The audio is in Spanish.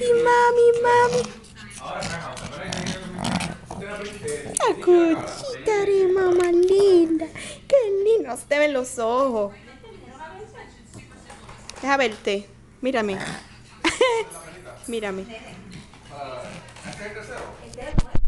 mami. La cosita de mamá linda. Qué lindo. No se te ven los ojos. Deja verte. Mírame. Mírame.